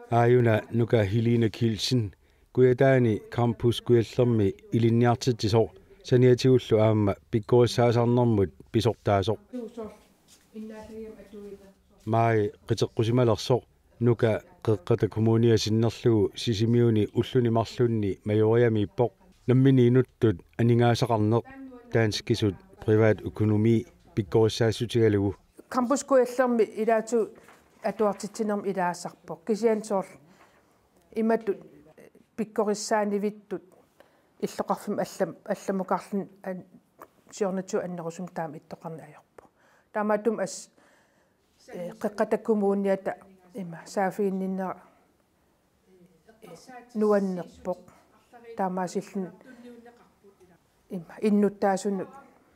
Aajuna nuka Helena Kilsen kuyataani campus kuyallermi ilinniartitisor saniatiullu aamma pikkurissaasarnermut pisortaasoq mai qiteqqusimalersoq nuka qeqqata kommunia sinnerlugu sisimiuni ulluni marlunni majoriami ippoq nammini inuttut aningaasaqarneq taanskisut privat økonomi pikkurissaasutigalugu campus kuyallermi ilaatu atuartitinerm ilaassarpoq kisian soorl imatut pikkorissaanivittut иллоқарфим алламукарлун сиорнату аннерусум таама иттоқарна ajorpo таамаатум ас қеққатаккумуунниата има саафиинниннера нуаннерпоқ таамаасиллун има иннуттаасунут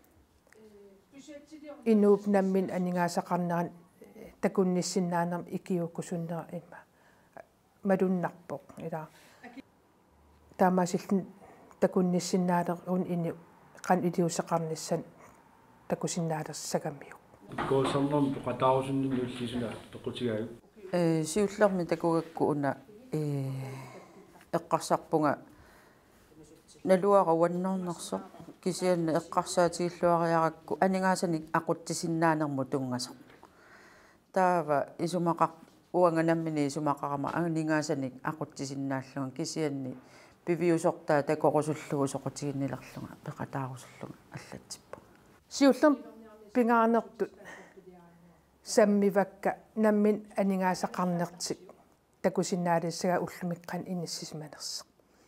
инууп наммин анингаасақарнеран такунниссиннаанерм икиуккусуннера има малуннарпоқ ила таамаасиллун такунниссиннаалерун ини qan iliusseqarnissan takusinnaalerssagammiu koosarnerm qataarusunnin ullisuna toqutigaaju siullermi takugakku una eqqarsarpunga naluaqawannernersoq kisianna eqqarsaatiilluariarakku aningaasani aquttisinnaanermu tungasoq taava isumaqaq uanganammini isumaqarama aningaasani aquttisinnaalluga kisianni piviusortaa takorusullugu soqutiginnilerluga peqataarusulluga аллатсиппу siullem pingaarnertut sammivakka nammin aningaasaqarnertik takusinnaalissaga ullumikqan inissimanerseq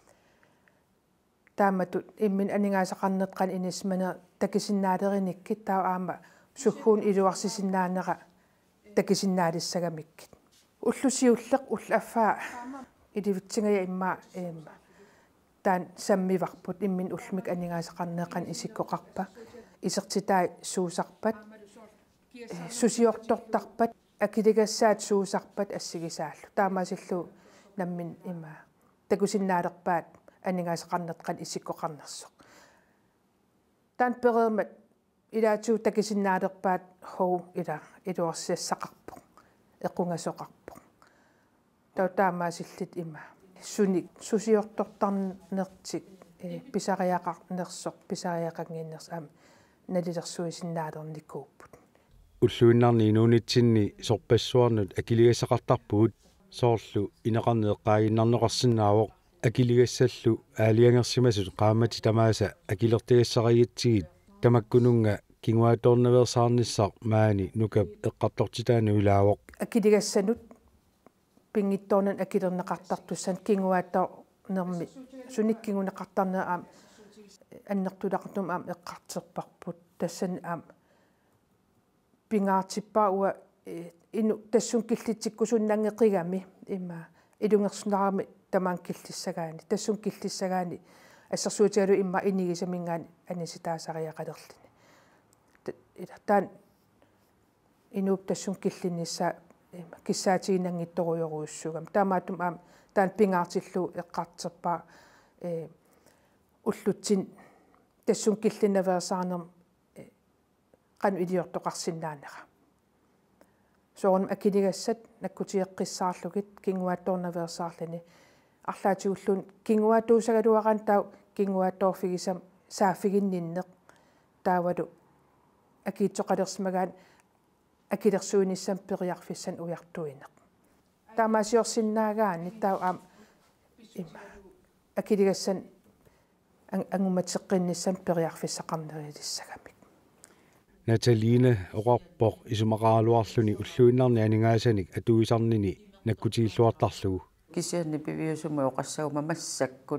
taamatut immin aningaasaqarnertqan inismaner takisinnaaleerinikki taa aama sugguun iluarsisinnaanera takisinnaalissagamikki ullusiulleq ullaffaa ilivitsingaja immaa eemma taan sammivarput immin ullmik aningaasaqarneeqan isikkoqarpa isertitai suusarpat susiortortarpat akiligassaat suusarpat assigisaallu taamaasillu nammin ima takusinnaalerpaat aningaasaqarnertqan isikkoqarnersoq taan pereemat ilaatuu takisinnaaleerpaat hou ila iluarsiassaqarpoq equngasoqarpoq taamaasillit ima sunik susiortortarnertik pisariaqarnersoq pisariaqanginners am nalilersuisinnaaleernikuupput уллуиннарни инуунитсинни сорпассуарнут акилигассақартарпугут соорлу инеқарнеэққаагиннарнеқарсинаавоқ акилигассаллу аалиангерсимасут qaamati tamaasa акилертигассақагитсигит тамаккунунга кингуаторневерсаарниссар маани нукап эққартортитаани улаавоқ акилигассанут пингитторнан акилернеқартартуссан кингуаатторнерми суниккигунеқартарнера аам аннертулақартум аам эққартерпарпут тассан аам пингаартиппаа уа ину тассун киллитсиккусуннангеқигами има илунгерсунарами тамаан киллиссагаани тассун киллиссагаани ассерсуутигалу имма инигисамингаани аниситаасариақалерлини таан инууп тассун киллиннисса киссаатигинангитторуйоруйуссугам таамаатум аам таан пингаартиллу эққартерпаа уллутсин тассун киллиннаверсаарнерм qanu iliortoqarsinnaanera soornum akiligassat nakkutiеққиссаарлугит кингуаатторнаверсаарлани арлаатигуллун кингуаатуусагалуаран тау кингуаатторфигисам сааффигинниннеқ таавалу акиитсоқалерсимагаан акилерсуиниссам периарфиссан уяртуинеқ таамаасиорсиннаагаани тау аам има акилигассан ангуматеққинниссам периарфиссақарнерилиссагами Nataline oqarpoq isumaqaaluarluni ulluinnarni aningaasаник atuisarnini nakkutiilluartarlugu kisianni piviusumu oqassauma massakkut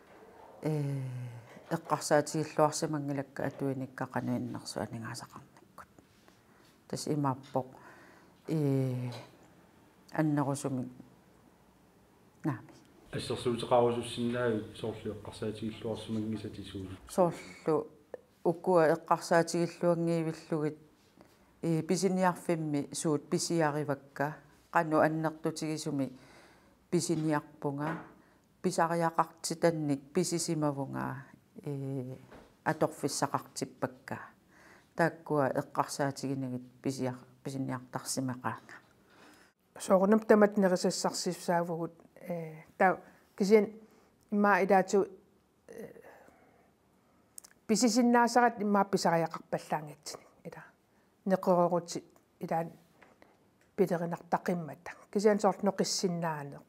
eqqarsaatiilluarsimangilakka atuinikkaqanuinnersu aningaasaqarnakkut tas imaappoq annerusumi naami ассерсуутеқарусуссиннаагу соорлу эққарсаатигиллуарсимангисатисуут соорлу уккуа эққарсаатигиллуангиивиллугит писиниарфимми суут писиаривакка qanu annertutigisumi pisiniarpunga pisariaqartitannik pisisimavunga atorfissaqartippakka taakkua eqqarsaatiginagit pisiniartarsimaqaanga soornam tamat nerissassarsiissaavugut ta kisian imma idaatu pisisinnaasarat imma pisariaqarpallaangitsin ila neqerorutit ilaan pilerinartaqimmata kisian sort noqissinnaane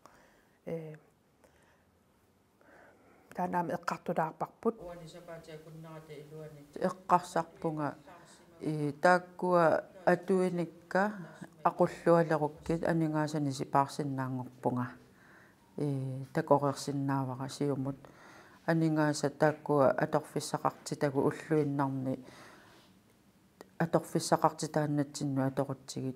таанам эққартулаарпарпут уанисапаатиакуннарата илуани эққарсарпунга тааккуа атуиникка aqulluалеруккит анингаасани сипаарсиннаангорпунга такорерсиннаавара сиумут анингааса тааккуа аторфиссақартитагу уллуиннарни аторфиссақартитааннатсинну аторутсигит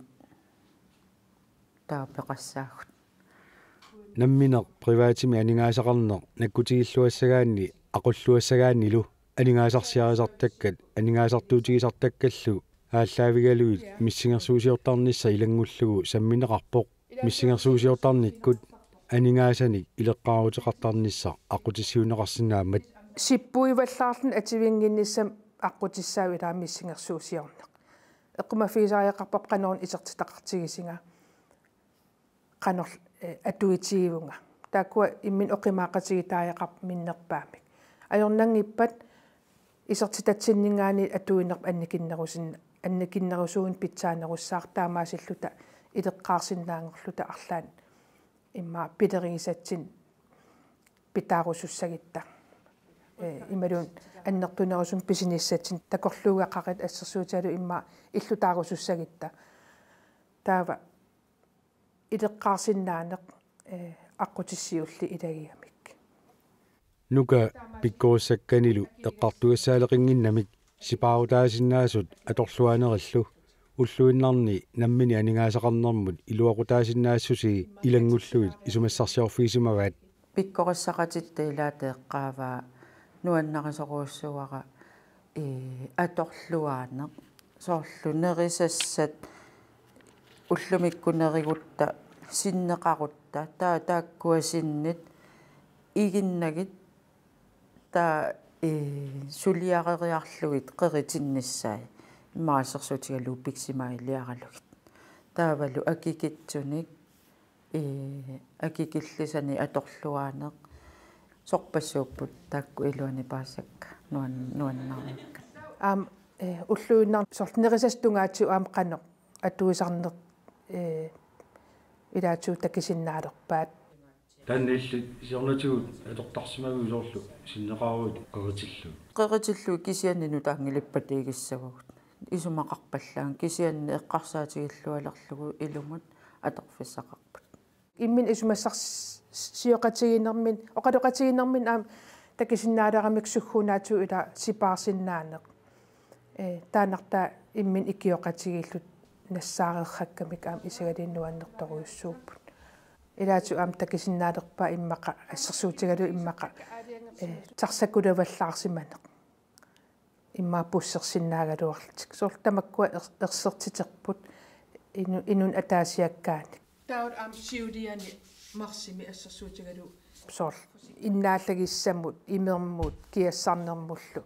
таапеқассаагут намминеқ приваатими анингаасақарнеқ наккутигиллуассагаанни aqulluассагааннилу анингаасарсиарисартаккат анингаасартуутигисартаккаллу ааллаавигалуит миссингерсуусиортарнисса илангуллугу самминеқарпоқ миссингерсуусиортарниккут анингаасаник илеққарутеқартарнисса аққутиссиунеқарсинаамат сиппуиваллаарлун ативингинниссам аққутиссаави илаа миссингерсуусиорнеқ эққумаффигисариақарпап қанорн исертитақартигисинга qanor atuitiivunga taakua immin oqimaaqatigitaayaqarp minnerpaamik ajornangippat isertitatsinningaani atuinerp annikinnerusuun pitsaanerussaartaamaasilluta ileqqaarsinnaangorluta arlaan imma pilerigisatsin pitaarusussagitta imalun annertunerusum pisinissatsin takorluugaqaqit assersuutalu imma illutaarusussagitta taava ileqqaarsinnaaneq аққутиссиулли илагиамик нука пиккооссакканилу эққартуассаалеқингиннамик сипаарутаасиннаасут аторлуанериллу уллуиннарни наммини анингаасақарнэрмут илуақутаасиннаассуси илангуллуит исумассарсиорфиисимаваат пиккориссақатитта илаата эққааваа нуаннарисоруussуара аторлуаанеқ соорлу нерисассат уллумиккунеригутта синнеқарутта тааккуасиннит игиннагит таа сулиарериарлугит қеритинниссаа имаасерсутигалуу пиксимаилиаралугит таавалу акикитсуник акикиллисани аторлуаанеқ сорпассууппут таакку илуани паассакка нуаннарникка уллуиннар сортнерисастунгаатсу қанеқ атуисарнеқ илаатсуу такисиннаалерпаат таннилли сиорнатигут атортарсимагу соорлу синнеқаруут қеритиллу кисианнину таангилиппатигиссагут исумақарпаллаан кисианни эққарсаатигиллуалерлугу илумут аторфиссақарпут иммин исумассарсиоқатигинермин оқалоқатигинермин такисиннаалерамик суггунаатсу ила сипаарсиннаанеқ таанарта иммин икиоқатигиллут нассаарерхаккамик исагалиннуаннерторуйуссууппут илаату такисиннаалерпа иммақа ассерсуутигалу иммаqa тарсакулаваллаарсиманеқ имма пуссерсиннаагалуарлутик соорлтамаккуа ерсертитерпут инун атаасиаккааник таут сиулиани марсими ассерсуутигалу соор иннааллагиссамут имермут киассарнермуллу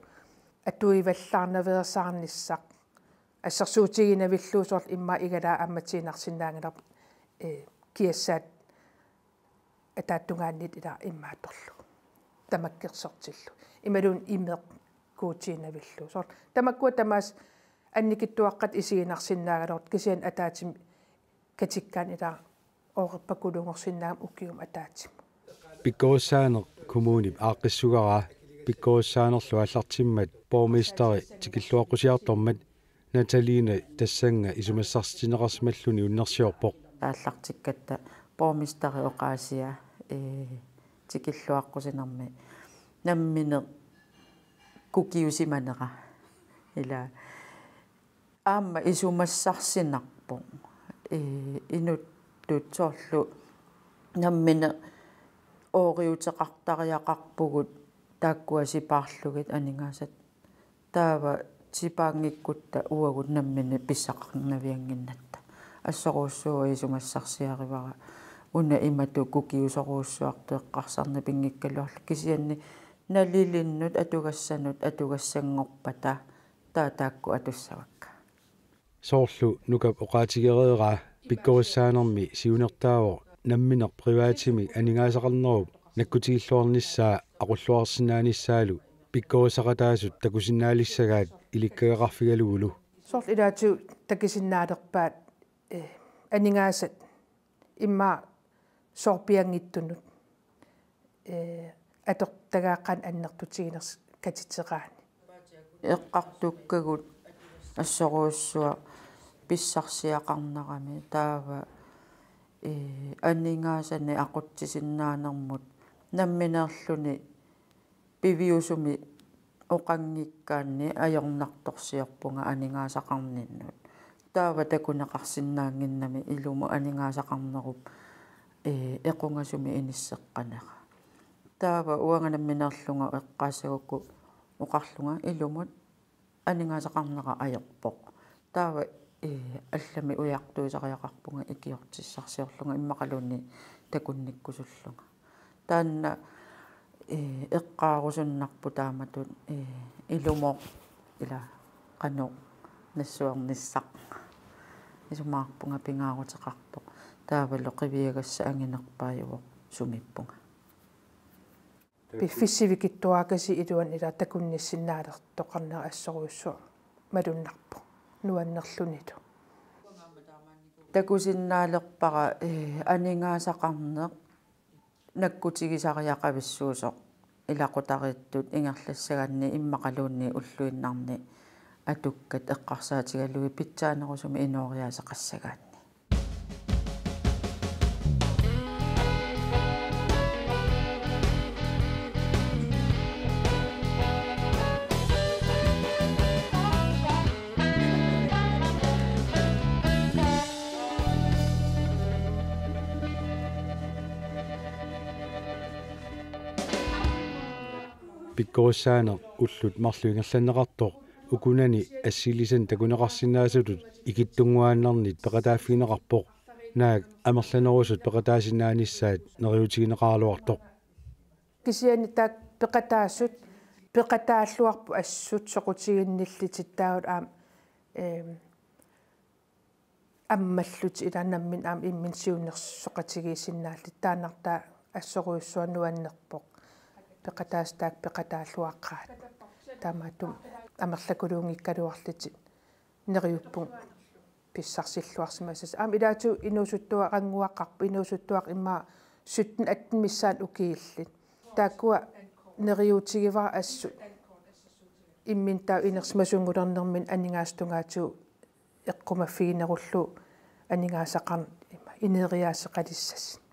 атуиваллаарнаверсаарниссақ ассерсуутигинавиллуусоор имма игалаа амматиинарсиннаангалар киассаат атааттунгааннит ила иммааторлу тамаккерсортиллу ималун имеқ куутиинавиллу соор тамаккуа тамаас анникиттуаққат исигинарсиннаагалорт кисиан атаатим катиккаан ила оорпакулунгорсиннаам укиум атаатим пиккооссаанеқ коммунип ааққиссугараа пиккооссаанерлу аллартиммат боомистери тикиллуаққусиартормат Наталина тассанга исумассарсинеқарсималлуни уннерсиорпоқ тааллартиккатта боомистери оқаасиа тикиллуаққусинерми наммине кукиусиманера ила аама исумассарсинарпо инуттут соорлу наммине ориутеқартариақарпугут тааккуасипаарлугит анингаасат таава сипаангиккутта уагут наммине писсақарнавиангиннатта ассоруussуа исумассарсиаривара уна имату кукиусоруuссуарту эққарсарна пингиккалуарлу кисианни налилиннут атугассангорпата таатаакку атуссавакка соорлу нукап оқаатигереераа Pikkuussaanermi siunertaavo nammineq privaatimi aningaasaqarnerup nakkutigilluarnissaa aqulluarsinaanissaalu pikkuussaqataasut takusinnaalisagaat ilikkagaqarfigalugulu. Sort ilaatu takisinnaaleqpaat aningaasat imma sorpiangittunut atortagaaqan annertutiginers katitseqaani. Eqqartukkagut assoruussua pissarsiaqarnerami taava aningaasani aquttisinnaanермут намминеерлүни пивиусуми оқангиккаанни ajornartorsiorpunga aningaasaqarninнут таава такунеқарсинаангиннами илуму аningaasaqarneруп эқунгасуми иниссеққанера таава уанганамминеерлунга эққаассагукку оқарлунга илумут аningaasaqarнера ajorpoq таава аллами уяқтуисариақарпунга икиортиссарсиорлунга иммақалуни такунниккусуллунга таанна эққаарусуннарпу тааматут илумо ила қано нассуарниссақ исумаарпунга пингаарутеқарпоқ таавалу қивиагасса ангинерпааюоқ сумиппунга пиффиссивикиттуакаси илуан ила такунниссиннаалертоқарнера ассоруйссуа малуннарпу нуаннерлуниту такусиннаалерпара аningaasaqarneq наккутигисариақависсуусоқ илақутариттут ингерлассаганни иммақалуунни уллуиннарни атуккат эққарсаатигалуи питсаанерусуми иноориаасеқассагаанни Pikkuussaaneq ullut marluingerlanneqartoq ukunani assilisan takuneqarsinnaasutut ikittunguaannarnit peqataaffineqarpoq naak amerlanerusut peqataasinaanissaat neriutigineqaaluartoq кисиани таак пеқатаассут пеқатааллуарпу ассут соқутигинниллититтаагут аммаллути иланаммин иммин сиунерсоқатигисиннаалли таанартаа ассоруйуссуаннуаннерпоқ пеқатаастаак пеқатааллуаққаат таамаатум амерлакулуунгиккалуарлити нериуппун писсарсиллуарсимасас илаату инуусуттуа қангуаққарпу инуусуттуақ имма суттен аттен миссаат укииллит тааккуа нериутигивара ассу иммин таа инерсмасунгулернермин анигаастунгаату эққумаффигинеруллу анигаасақарн инериаасеқалиссас